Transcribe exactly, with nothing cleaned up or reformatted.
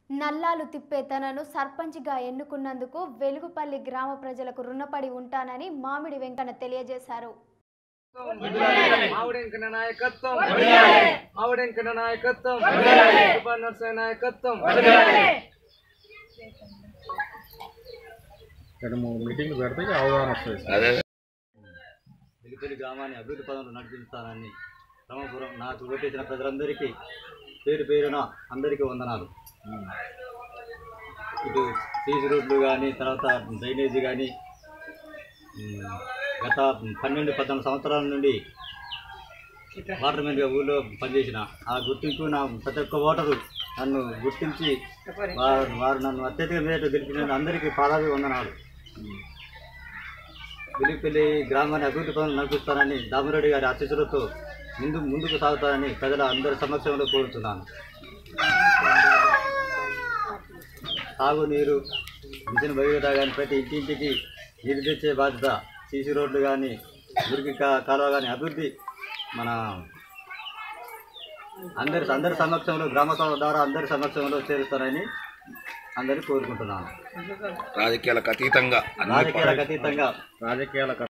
నల్లాలు తిప్పే తనను సర్పంచ్గా ఎన్నుకున్నందుకు వెలుగుపల్లి గ్రామ ప్రజలకు రుణపడి ఉంటానని మామిడి వెంకన్న తెలియజేశారు. మావిడెంకన్న నాయకత్వం మావిడెంకన్న నాయకత్వం నర్సయ్య నాయకత్వం మీటింగ్ పెడితే అవగాహన వస్తుంది. వెలుగుపల్లి గ్రామాన్ని అభివృద్ధి పదంలో నడిపిస్తానని రామపురం నాకు ఓటేసిన ప్రజలందరికీ పేరు పేరున అందరికీ వందనాలు. ఇటు సీసీ రోడ్లు కానీ తర్వాత డ్రైనేజీ కానీ గత పన్నెండు పద్నాలుగు సంవత్సరాల నుండి వాటర్ మ్యాన్గా ఊళ్ళో పనిచేసిన ఆ గుర్తింపు నా ప్రతి ఒక్క ఓటరు నన్ను గుర్తించి వారు వారు నన్ను అత్యధిక మేరకు గెలిపిన అందరికీ పాదాభి వందనాలు. వెలుగుపల్లి గ్రామాన్ని అభివృద్ధి పనులు నడిపిస్తానని దామిరెడ్డి గారి ఆశీస్సులతో ముందు ముందుకు సాగుతానని ప్రజల అందరి సమక్షంలో కోరుతున్నాను. తాగునీరు మిషన్ భగీరథ కానీ ప్రతి ఇంటింటికి నీరు తెచ్చే బాధ్యత, సీసీ రోడ్లు కానీ మురికి కాలువ కానీ అభివృద్ధి మన అందరి అందరి సమక్షంలో గ్రామ సభ ద్వారా అందరి సమక్షంలో చేరుస్తారని అందరినీ కోరుకుంటున్నాను. రాజకీయాలకు అతీతంగా రాజకీయాలకు అతీతంగా రాజకీయాల